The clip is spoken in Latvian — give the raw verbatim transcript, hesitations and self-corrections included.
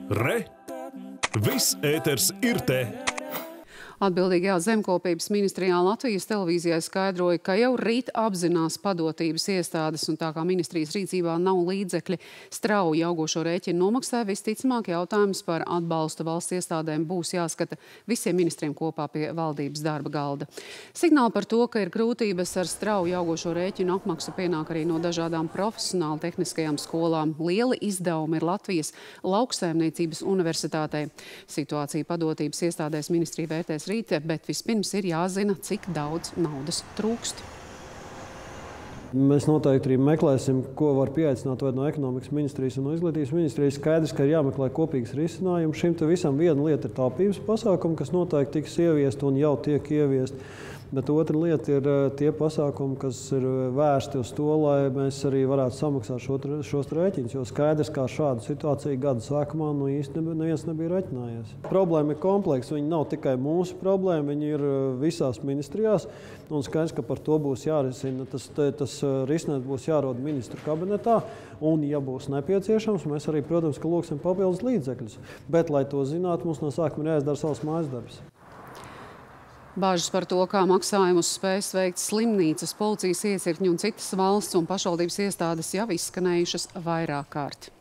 Re! Viss ēters ir te! Atbildīgajā zemkopības ministrijā Latvijas televīzijai skaidroja, ka jau rīt apzinās padotības iestādes, un tā kā ministrijas rīcībā nav līdzekļi strauji augošo rēķinu nomaksai, visticamāk jautājums par atbalstu valsts iestādēm būs jāskata visiem ministriem kopā pie valdības darba galda. Signāli par to, ka ir grūtības ar strauji augošo rēķinu apmaksu, pienāk arī no dažādām profesionāli tehniskajām skolām. Lieli izdevumi ir Latvijas Lauksaimniecības universitātei. Situācija padotības iestādēs ministrija vērtēs rīt, bet vispirms ir jāzina, cik daudz naudas trūkst. Mēs noteikti arī meklēsim, ko var pieaicināt vai no ekonomikas ministrijas un no izglītības ministrijas. Skaidrs, ka ir jāmeklē kopīgs risinājums. Šim te visam viena lieta ir taupības pasākumi, kas noteikti tiks ieviest un jau tiek ieviest. Bet otra lieta ir tie pasākumi, kas ir vērsti uz to, lai mēs arī varētu samaksāt šo, šos rēķinus. Jo skaidrs, kā šāda situācija gada sākumā nu īsti neviens nebija reķinājies. Problēma ir kompleksa. Viņa nav tikai mūsu problēma, viņa ir visās ministrijās. Un skaidrs, ka par to būs jārisina. Tas, tas risinājums būs jārod ministru kabinetā. Un, ja būs nepieciešams, mēs arī, protams, ka lūksim papildus līdzekļus. Bet, lai to zinātu, mums no sākuma ir jāizdara savs mājas darbs. Bāžas par to, kā maksājumus spējas veikt slimnīcas, policijas iecirkņi un citas valsts un pašvaldības iestādes jau izskanējušas vairāk kārt.